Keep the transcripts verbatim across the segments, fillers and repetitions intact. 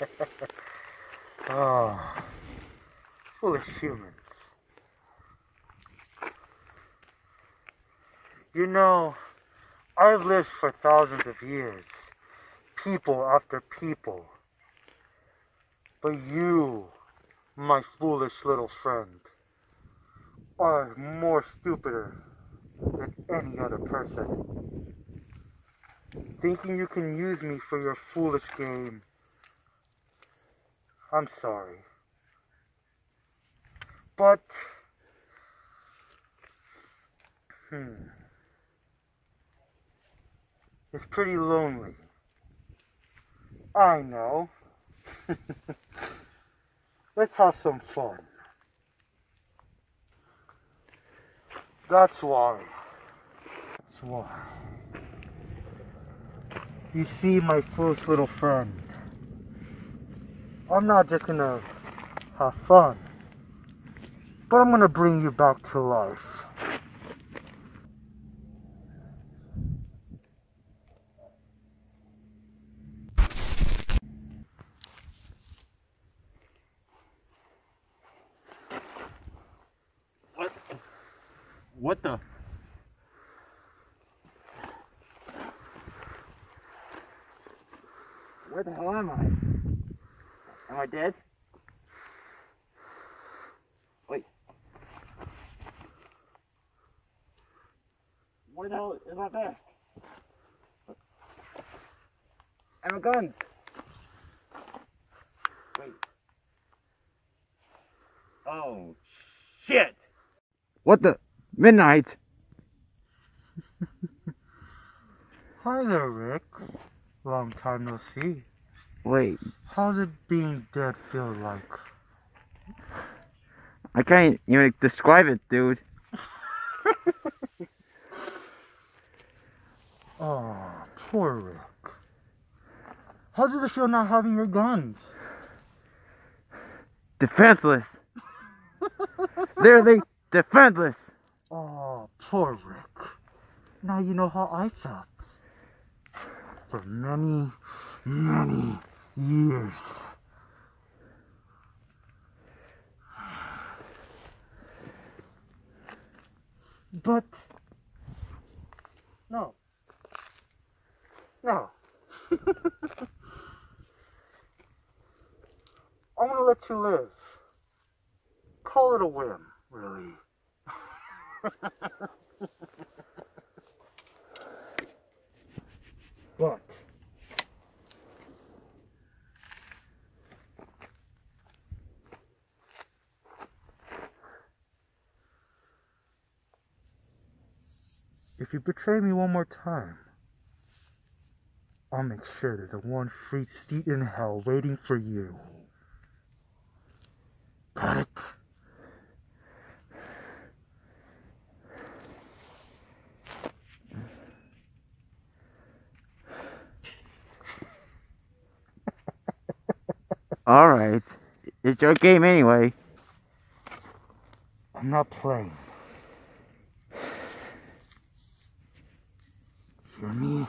Oh, foolish humans. You know, I've lived for thousands of years, people after people. But you, my foolish little friend, are more stupider than any other person. Thinking you can use me for your foolish game. I'm sorry. But, hmm, it's pretty lonely. I know. Let's have some fun. That's why. That's why. You see, my foolish little friend, I'm not just gonna have fun, but I'm gonna bring you back to life. What? What the? Where the hell am I? Am I dead? Wait. Where the hell is my vest? And my guns? Wait. Oh, shit! What the? Midnight? Hi there, Rick. Long time no see. Wait. How's it being dead feel like? I can't even describe it, dude. Oh, poor Rick. How does it feel not having your guns? Defenseless. Literally defenseless. Oh, poor Rick. Now you know how I felt. For many, many years. But, no. No. I'm gonna let you live. Call it a whim, really. But if you betray me one more time, I'll make sure there's a one free seat in hell waiting for you. Got it? Alright. It's your game anyway. I'm not playing. Hear me?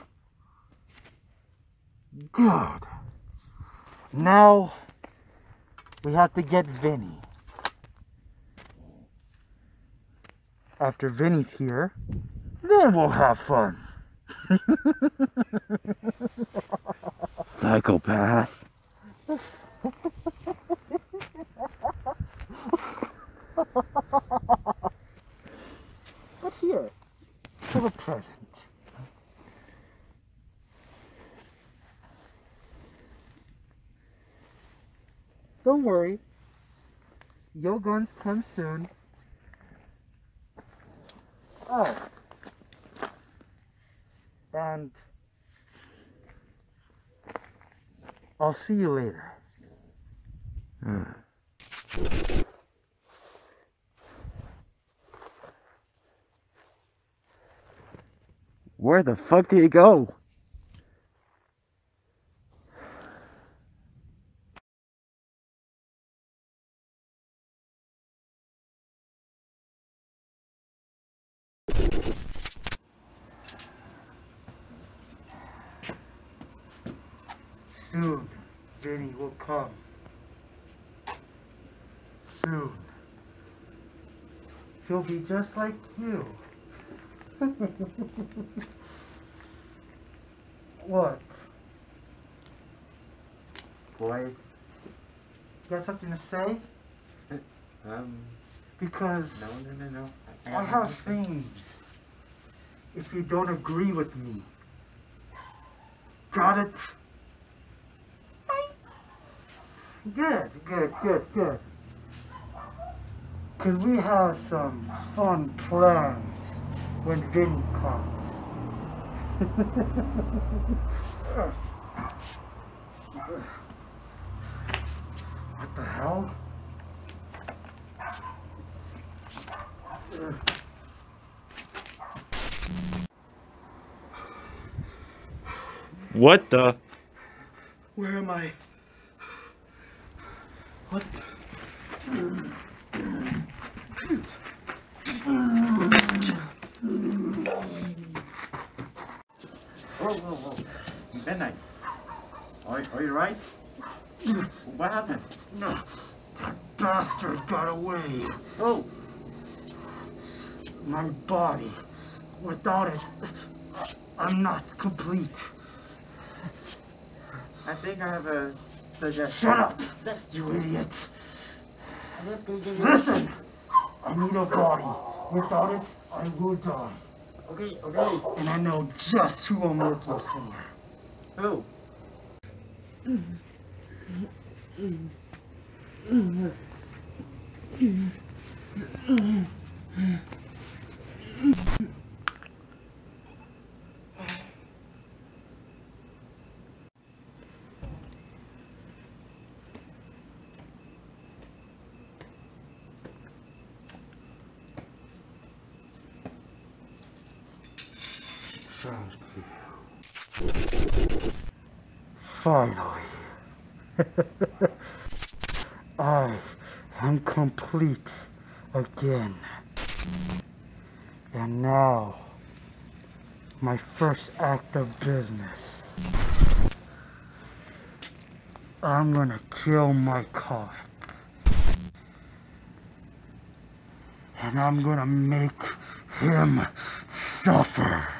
Good. Now, we have to get Vinny. After Vinny's here, then we'll have fun. Psychopath. But here, have a present. Don't worry. Your guns come soon. Oh. And I'll see you later. Hmm. Where the fuck did he go? Soon, Vinny will come soon. He'll be just like you. What? Boy. You got something to say? Um. Because No, no, no, no. I, I have things. If you don't agree with me. Got it? Good, good, good, good. Cause we have some fun plans when Vinny comes. What the hell? What the? Where am I? What? Whoa, whoa, whoa. Midnight. Are, are you right? What happened? No, that bastard got away. Oh! My body. Without it, I'm not complete. I think I have a suggestion. Shut up, you idiot. Just gonna give you Listen, I need a body. Without it, I will die. Okay, okay. And I know just who I'm working for. Who? Finally. I am complete again. And now, my first act of business. I'm gonna kill my car. And I'm gonna make him suffer.